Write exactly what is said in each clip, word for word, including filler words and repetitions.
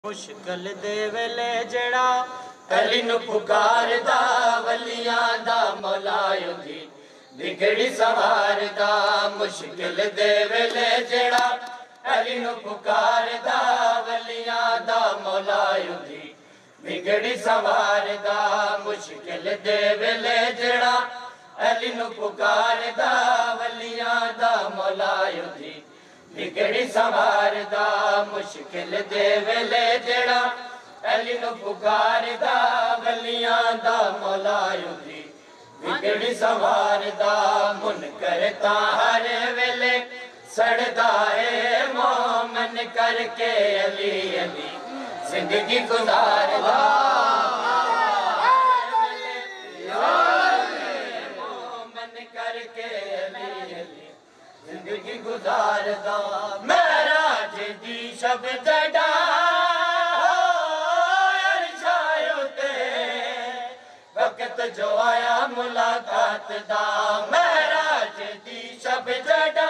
मुश्किल दे वेले जड़ा अली नू पुकारदा वलियां दा मौलायो जी बिगड़ी सवारदा। मुश्किल दे वेले जड़ा अली नू पुकारदा वलियां दा मौलायो जी बिगड़ी सवारदा। मुश्किल दे वेले जड़ा अली नू पुकारदा वलियां दा मौलायो जी बिगड़ी सवारदा। मुश्किल दे वेले जड़ा अली नू पुकारदा वलियां दा मौलायो जी बिगड़ी सवारदा। मुनकर तां हर वेले सड़दा है मोमन करके अली अली जिंदगी गुजारदा। मोमन करके अली अली जिंदगी गुजारदा। महराज दी शब जड़ा अरशायो ते वक्त जो आया मुलाकात दा। महराज दी शब जड़ा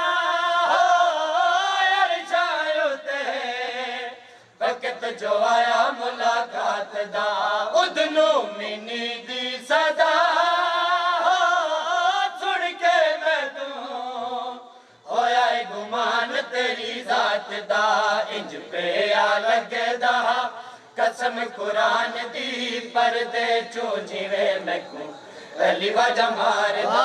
अरशायो ते वक्त जो आया मुलाकात दा। उदनू मिनी दी सदा तेरी जात दा इंज पे आ लगदा कसम कुरान दी पर्दे चो जिवे मैकू अली वजा मारदा।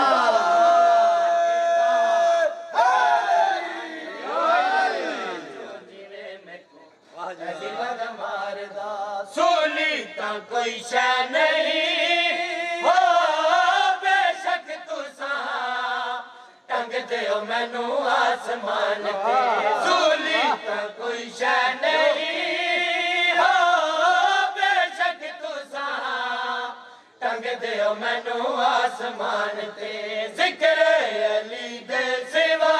अली वजा मारदा। सोनी तां कोई शै नहीं हो बेशक तुसा टंग देओ मैनू आसमान ते। सूली तां कोई शै नहीं हो बेशक तुसा टंग देओ मैनू आसमान ते। जिक्र अली दे सिवा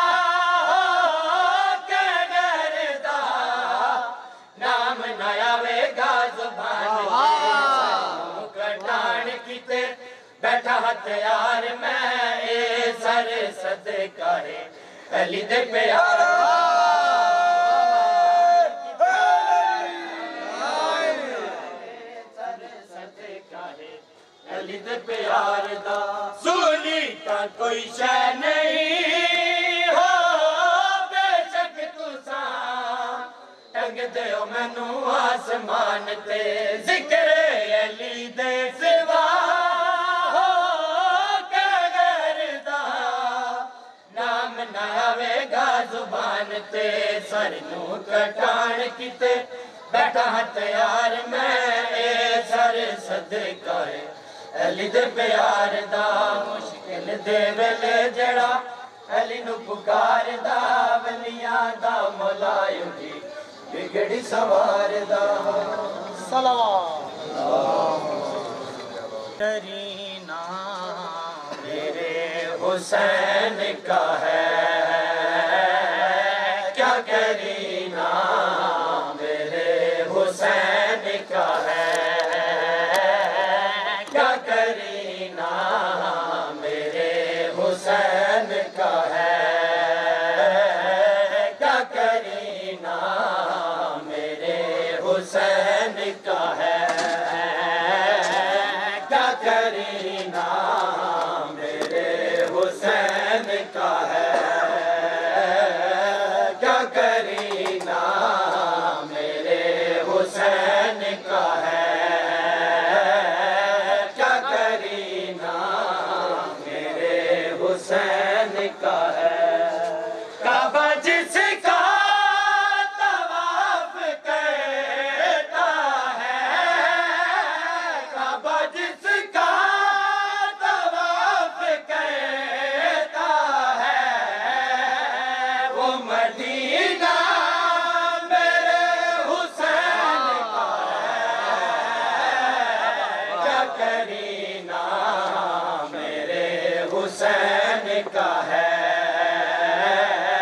के गैर दा नाम ना आवेगा ज़ुबान ते। कटान किते बैठा हथियार मैं ए सर सदका है अली दे प्यार। सर सदका है अली दे प्यार दा। सूली तां कोई शै नहीं हो बेशक तुसा टंग देओ मैनू आसमान ते। जिक्र अली दे सिवा जुबान ते। सर नू कटान किते बैठा हथियार मैं ए सर सदका है अली दे प्यार दा। मुश्किल दे वेले जड़ा अली नू पुकारदा वलियां दा मौलायो जी बिगड़ी सवारदा। सलावत करीना मेरे हुसैन का है करीना मेरे हुसैन का है। क्या करीना मेरे हुसैन का है। क्या करीना मेरे हुसैन का है। क्या करीना मेरे हुसैन का है।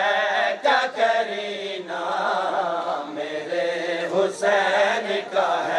हुसैन का है।